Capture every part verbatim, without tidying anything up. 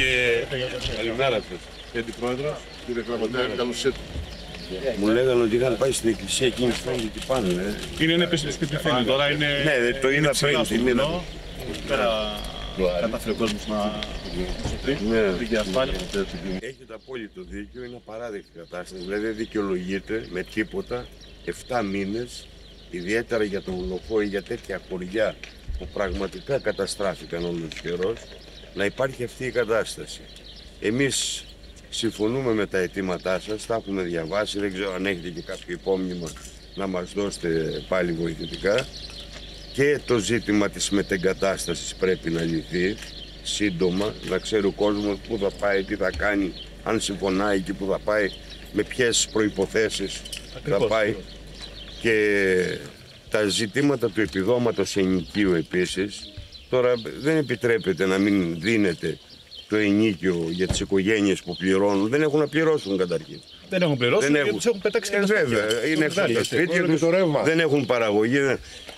και... Καλημέρα σας. Κύριε Πρόεδρο, κύριε Γραμματέα, καλώς ήρθατε. Μου λέγανε ότι είχαν πάει στην εκκλησία εκείνη τη στιγμή και πάνε. Ε. Είναι ένα επίσημο σπίτι τώρα, είναι... Ναι, το είδα πριν, την είδα. Πέρα κατάφερε ο κόσμος να σωθεί, Ναι. και ασφάλεια. Έχετε απόλυτο δίκιο, είναι απαράδεκτη κατάσταση. Δηλαδή δεν δικαιολογείται με τίποτα εφτά μήνες, ιδιαίτερα για τον Λοχό ή για τέτοια χωριά που πραγματικά καταστράφηκαν όλος ο καιρός, να υπάρχει αυτή η κατάσταση. Εμείς συμφωνούμε με τα αιτήματά σας, τα έχουμε διαβάσει, δεν ξέρω αν έχετε και κάποιο υπόμνημα να μας δώσετε πάλι βοηθητικά. Και το ζήτημα της μετεγκατάστασης πρέπει να λυθεί σύντομα, να ξέρει ο κόσμος πού θα πάει, τι θα κάνει, αν συμφωνάει και πού θα πάει, με ποιες προϋποθέσεις θα πάει. Και τα ζητήματα του επιδόματος ενοικίου επίσης, τώρα δεν επιτρέπεται να μην δίνεται το ενοίκιο για τις οικογένειες που πληρώνουν, δεν έχουν να πληρώσουν καταρχήν. Δεν έχουν πληρώσει, Δεν γιατί έχουν. τους έχουν πετάξει Ε, και τα βέβαια, σπίτια. είναι έξω από τα σπίτια τους, δεν έχουν παραγωγή. δεν-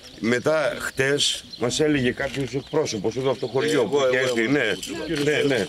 Μετά, χτες, μας έλεγε κάποιος εκπρόσωπος εδώ από το χωριό που είχε έρθει. Ναι, ναι, ναι.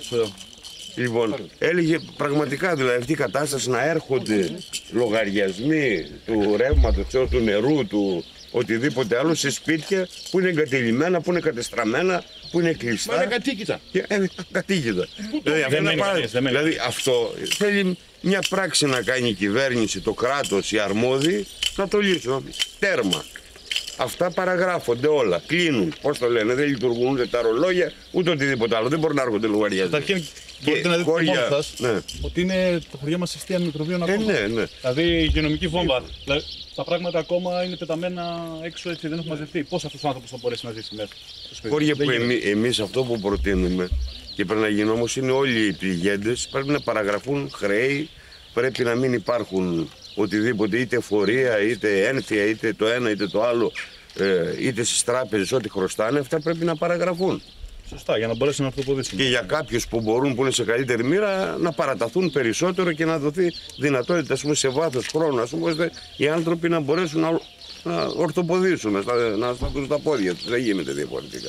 Λοιπόν, έλεγε πραγματικά δηλαδή αυτή η κατάσταση να έρχονται λογαριασμοί του ρεύματος, του νερού, του οτιδήποτε άλλο σε σπίτια που είναι εγκατειλημμένα, που είναι κατεστραμμένα, που είναι κλειστά. Μα είναι κατοίκητα. Και, ε, κατοίκητα. Δηλαδή, αυτό δεν είναι μένει πάρα- κανείς, δεν μένει δηλαδή αυτό θέλει μια πράξη να κάνει η κυβέρνηση, το κράτος, οι αρμόδιοι να το λύσουν. Τέρμα. Αυτά παραγράφονται όλα. Κλείνουν. Πώς το λένε, δεν λειτουργούν ούτε τα ρολόγια ούτε οτιδήποτε άλλο. Δεν μπορεί να έρχονται λογαριασμοί. Καταρχήν, μπορείτε να δείτε χώρια- μόνοι σας ναι. ότι είναι το χωριό μας αιστεία μικροβίων Ε, ακόμα. ναι, ναι. Δηλαδή η υγειονομική βόμβα. Δηλαδή, τα πράγματα ακόμα είναι πεταμένα έξω, έτσι δεν έχουν μαζευτεί. Πώς αυτός ο άνθρωπος θα μπορέσει να ζήσει μέσα στο σπίτι? Χώρια Δεν που γίνεται. εμεί, εμείς αυτό που προτείνουμε και πρέπει να γίνει όμως είναι όλοι οι πληγέντες, πρέπει να παραγραφούν χρέη, πρέπει να μην υπάρχουν οτιδήποτε, είτε φορεία, είτε ένθια, είτε το ένα είτε το άλλο, ε, είτε στις τράπεζες, ό,τι χρωστάνε, αυτά πρέπει να παραγραφούν. Σωστά, για να μπορέσει να αυτοποδήσει. Και για κάποιους που μπορούν, που είναι σε καλύτερη μοίρα, να παραταθούν περισσότερο και να δοθεί δυνατότητα, ας πούμε, σε βάθος χρόνου, ας πούμε, ώστε οι άνθρωποι να μπορέσουν να, να ορθοποδήσουν, να, να σταθούν στα πόδια τους. Δεν γίνεται διαφορετικά.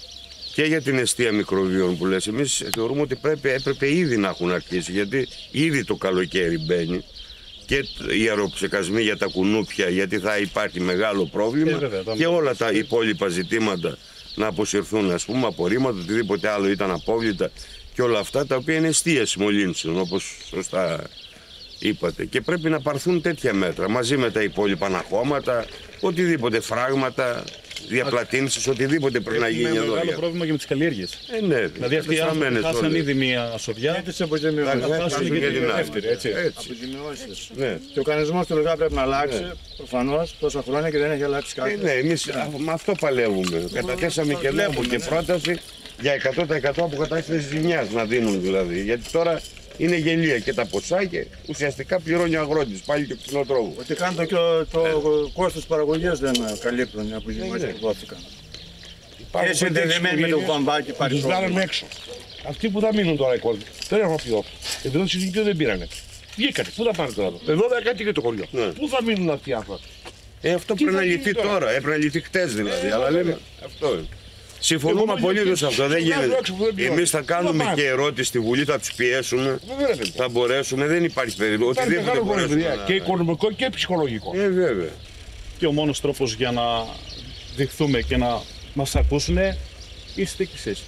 Και για την εστία μικροβίων που λες, εμείς θεωρούμε ότι πρέπει, έπρεπε ήδη να έχουν αρχίσει, γιατί ήδη το καλοκαίρι μπαίνει και οι αεροψεκασμοί για τα κουνούπια, γιατί θα υπάρχει μεγάλο πρόβλημα, Ε, βέβαια, τα- και όλα τα υπόλοιπα ζητήματα να αποσυρθούν, ας πούμε, απορρίμματα, οτιδήποτε άλλο ήταν απόβλητα και όλα αυτά τα οποία είναι εστίες μολύνσεων, όπως σωστά είπατε. Και πρέπει να πάρθουν τέτοια μέτρα μαζί με τα υπόλοιπα αναχώματα, οτιδήποτε φράγματα, διαπλατήνσεις, οτιδήποτε πρέπει να γίνει Είναι εδώ. μεγάλο για- πρόβλημα και με τις καλλιέργειες. Ε, ναι, Δηλαδή αυτοί οι άνθρωποι κατεστραμμένες χάσαν όλες. ήδη μία σοδιά. Και τις αποζημιώσεις. Θα χάσουν και και την την άλλη. δεύτερη, έτσι. Έτσι. Αποζημιώσεις. Ναι. Και ο κανονισμός του ΛΟΚΑ πρέπει να αλλάξει, προφανώς, τόσα χρόνια και δεν έχει αλλάξει Ε, κάτι. ναι, εμείς α, με αυτό παλεύουμε. Καταθέσαμε και νόμο και πρόταση για εκατό τοις εκατό αποκατάσταση ζημιάς να δίνουν δηλαδή. Γιατί τώρα είναι γελία και τα ποσά και ουσιαστικά πληρώνει ο αγρότης πάλι και κτηνοτρόφο. Ότι καν το, το, το κόστος παραγωγής δεν καλύπτουν οι αποζημιώσεις Ναι, που δόθηκαν. Υπάρχουν Και συνδεδεμένοι με το βαμβάκι υπάρχει Τους βγάλανε πρόβλημα. έξω. Αυτοί που θα μείνουν τώρα οι κόσμοι, δεν έχουν πληρώσει. Επιδότηση συζητήτου δεν πήρανε. Βγήκανε, πού θα πάνε τώρα. Εδώ δεν κάτι και το χωριό. Ναι. Πού θα μείνουν αυτοί οι άνθρωποι. Ε, αυτό Τι πρέπει να θα γίνει λυθεί τώρα? τώρα. Έπρεπε να λυθεί χτες δηλαδή. Ε, Αλλά βέβαια. λέμε αυτό. είναι. Συμφωνούμε Εγώ απολύτως σε αυτό. Δεν βγάζω γίνεται. έξω που δεν πληρώνω. Εμείς θα Πού θα κάνουμε πάνε? και ερώτηση στη Βουλή, θα τους πιέσουμε. Βέβαια, ρε παιδί. Θα μπορέσουμε, δεν υπάρχει περίπτωση. Ήταν Οτιδήποτε μεγάλο μπορέσουμε πρόβλημα να- και οικονομικό και ψυχολογικό. Ε, βέβαια. Και ο μόνος τρόπος για να δειχθούμε και να μας ακούσουν είστε κι εσείς.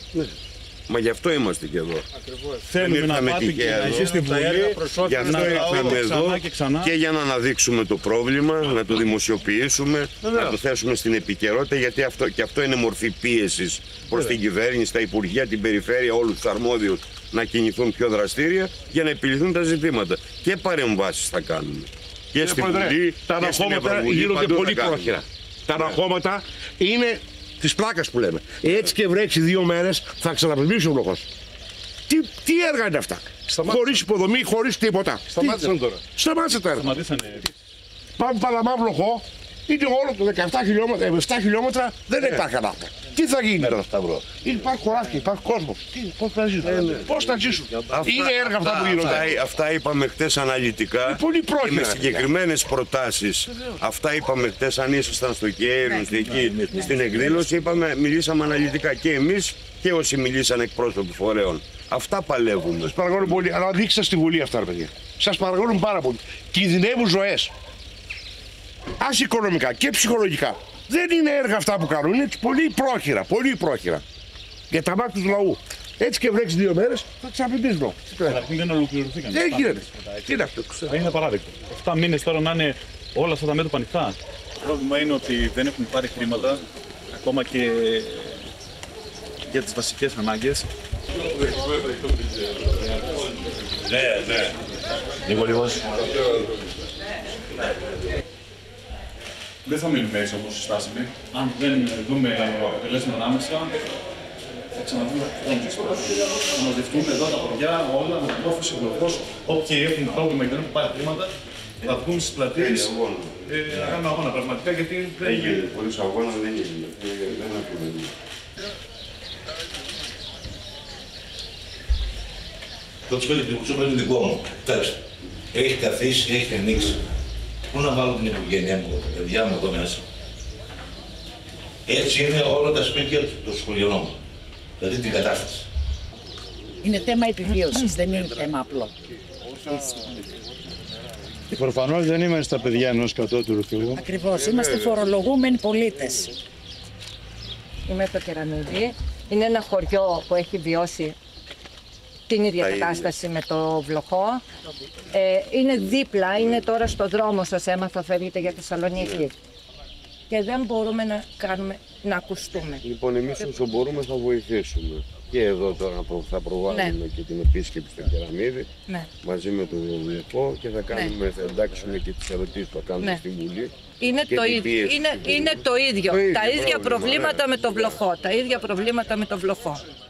Μα γι' αυτό είμαστε και εδώ. Θέλουμε να ήρθαμε πάτε και τυχαία να εδώ. εσείς στην Τα Βουλή, έργα προς Γι' όφελος αυτό να του ήρθαμε λαού. ήρθαμε ξανά εδώ και ξανά. και για να αναδείξουμε το πρόβλημα, να το δημοσιοποιήσουμε, να το θέσουμε στην επικαιρότητα, γιατί αυτό, και αυτό είναι μορφή πίεσης προς την κυβέρνηση, τα Υπουργεία, την Περιφέρεια, όλους τους αρμόδιους να κινηθούν πιο δραστήρια για να επιληθούν τα ζητήματα. Και παρεμβάσεις θα κάνουμε. Και στην Πρόεδρε, Βουλή, τα και στην αναχώματα Ευρωβουλή, γίνονται παντού πολύ θα κάνουμε. πρόχειρα. Τα αναχώματα είναι της πλάκας που λέμε. Έτσι και βρέξει δύο μέρες θα ξαναπλημμύσει ο βλοχός. Τι, τι έργα είναι αυτά. Χωρίς υποδομή, χωρίς τίποτα. Σταμάτησαν Τι- τώρα. Σταμάτησε τα έργα. Σταματήσανε. Πάμε Παλαμά βλοχό, Είναι όλο το δεκαεπτά χιλιόμετρα, επτά χιλιόμετρα δεν υπάρχει ανάπτυα. Τι θα γίνει τώρα, Σταυρό? Υπάρχει χωράφια, υπάρχει κόσμο. Πώς θα ζήσουν? Πώς θα ζήσουν? Είναι έργα αυτά που γίνονται. Αυτά, αυτά είπαμε χτες αναλυτικά. Είναι πολύ και πρόχειρα. με συγκεκριμένες προτάσεις. Αυτά είπαμε χτες, αν ήσασταν στο Κέιρον, εκεί στην εκδήλωση, είπαμε, μιλήσαμε αναλυτικά και εμείς και όσοι μιλήσαν εκπρόσωποι φορέων. Αυτά παλεύουμε. Σας παρακαλώ πολύ, αλλά δείξτε στη Βουλή αυτά, ρε παιδιά. Σας παρακαλούν πάρα πολύ. Κινδυνεύουν ζωές. Ας οικονομικά και ψυχολογικά. Δεν είναι έργα αυτά που κάνουν, είναι πολύ πρόχειρα, πολύ πρόχειρα. Για τα μάτια του λαού. Έτσι και βρέξει δύο μέρες, θα ξαπληπίσουμε. Καταρχήν δεν ολοκληρωθήκαν. Δεν γίνεται. Τι είναι αυτό? Θα είναι απαράδεκτο. εφτά μήνες τώρα να είναι όλα αυτά τα μέτωπα ανοιχτά. Το πρόβλημα είναι ότι δεν έχουν πάρει χρήματα ακόμα και για τις βασικές ανάγκες. Ναι, ναι. Λίγο, λίγο. Δεν θα μείνουμε έτσι όπως συστάσαμε. Αν δεν δούμε αποτελέσματα άμεσα, θα ξαναδούμε χρόνο. Θα μαζευτούμε εδώ τα παιδιά, όλα, με την όφηση, γλωφός, όποιοι έχουν πρόβλημα και δεν έχουν πάρει χρήματα, θα βγουν στις πλατείες ε, να κάνουμε αγώνα πραγματικά, γιατί δεν γίνεται. Χωρίς αγώνα δεν γίνεται. Δεν ακούγεται. Το σπίτι του κουτσούπα είναι δικό μου. Κοιτάξτε, έχει καθίσει, έχει ανοίξει. Πού να βάλω την οικογένειά μου, τα παιδιά μου εδώ μέσα? Έτσι είναι όλα τα σπίτια των σχολιών. Δηλαδή την κατάσταση. Είναι θέμα επιβίωσης, δεν είναι θέμα απλό. Προφανώς δεν είμαστε τα παιδιά ενός κατώτερου Θεού. Ακριβώς, είμαστε φορολογούμενοι πολίτες. Είμαι από το Κεραμίδι. Είναι ένα χωριό που έχει βιώσει την ίδια κατάσταση με το Βλοχό. Ε, είναι δίπλα, είναι τώρα στο δρόμο, σας έμαθα, φεύγετε για Θεσσαλονίκη. Και δεν μπορούμε να κάνουμε, να ακουστούμε. Λοιπόν, εμείς όσο μπορούμε θα βοηθήσουμε. Και εδώ τώρα θα προβάλλουμε Ναι. και την επίσκεψη στο Κεραμίδι Ναι. μαζί με τον Βλοχό και θα κάνουμε, θα εντάξουμε και τις ερωτήσεις που θα κάνουμε Ναι. στη Βουλή. Είναι Και το, την ίδιο. πίεση Είναι, του είναι το ίδιο. Το ίδιο Τα ίδια πρόβλημα, προβλήματα ναι. με το Βλοχό. Τα ίδια προβλήματα με το Βλοχό.